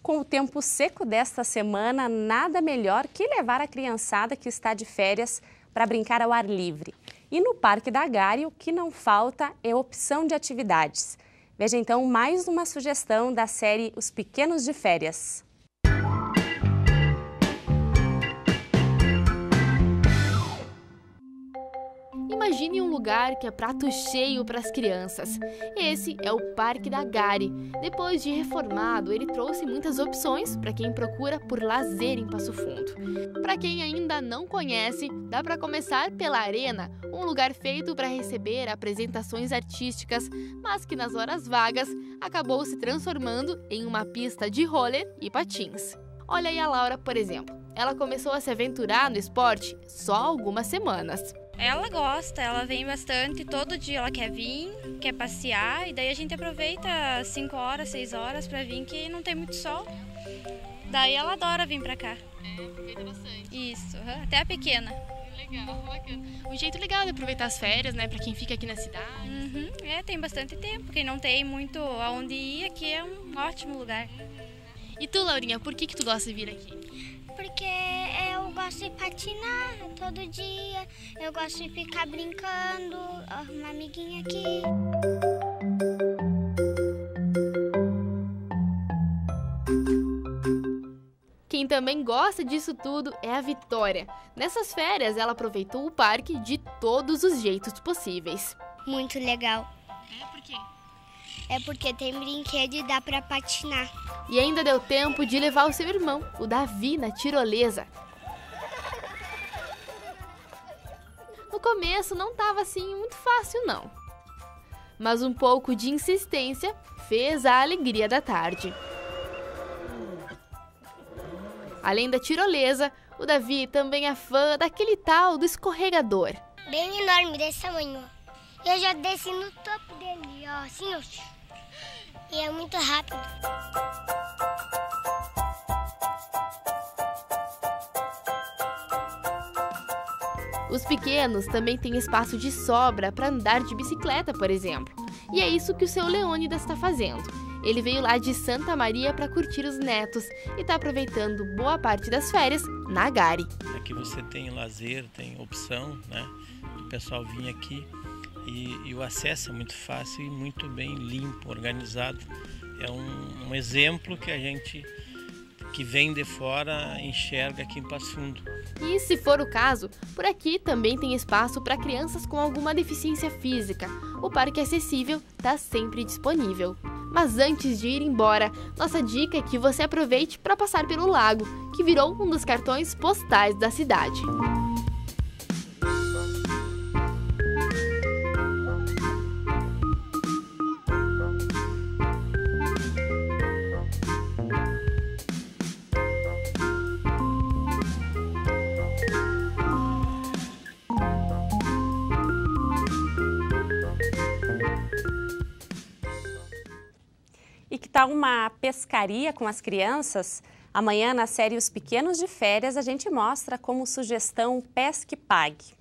Com o tempo seco desta semana, nada melhor que levar a criançada que está de férias para brincar ao ar livre. E no Parque da Gari, o que não falta é opção de atividades. Veja então mais uma sugestão da série Os Pequenos de Férias. Imagine um lugar que é prato cheio para as crianças. Esse é o Parque da Gari. Depois de reformado, ele trouxe muitas opções para quem procura por lazer em Passo Fundo. Para quem ainda não conhece, dá para começar pela Arena, um lugar feito para receber apresentações artísticas, mas que nas horas vagas acabou se transformando em uma pista de roller e patins. Olha aí a Laura, por exemplo. Ela começou a se aventurar no esporte só há algumas semanas. Ela gosta, ela vem bastante, todo dia ela quer vir, quer passear, e daí a gente aproveita 5 horas, 6 horas pra vir, que não tem muito sol. Daí ela adora vir pra cá. Aproveita bastante. Isso, até a pequena. Legal, bacana. Um jeito legal de aproveitar as férias, né, pra quem fica aqui na cidade. Tem bastante tempo, quem não tem muito aonde ir, aqui é um ótimo lugar. E tu, Laurinha, por que tu gosta de vir aqui? Porque eu gosto de patinar todo dia, eu gosto de ficar brincando, uma amiguinha aqui. Quem também gosta disso tudo é a Vitória. Nessas férias, ela aproveitou o parque de todos os jeitos possíveis. Muito legal. Por quê? É porque tem brinquedo e dá pra patinar. E ainda deu tempo de levar o seu irmão, o Davi, na tirolesa. No começo não estava assim muito fácil não. Mas um pouco de insistência fez a alegria da tarde. Além da tirolesa, o Davi também é fã daquele tal do escorregador. Bem enorme, desse tamanho. Eu já desci no topo dele, ó, assim, ó. E é muito rápido. Os pequenos também têm espaço de sobra para andar de bicicleta, por exemplo. E é isso que o seu Leônidas está fazendo. Ele veio lá de Santa Maria para curtir os netos e está aproveitando boa parte das férias na Gari. Aqui você tem lazer, tem opção, né? O pessoal vir aqui e o acesso é muito fácil e muito bem limpo, organizado. É um exemplo que a gente que vem de fora enxerga aqui em Passo Fundo. E se for o caso, por aqui também tem espaço para crianças com alguma deficiência física. O parque acessível está sempre disponível. Mas antes de ir embora, nossa dica é que você aproveite para passar pelo lago, que virou um dos cartões postais da cidade. E que tal uma pescaria com as crianças? Amanhã, na série Os Pequenos de Férias, a gente mostra como sugestão Pesque Pague.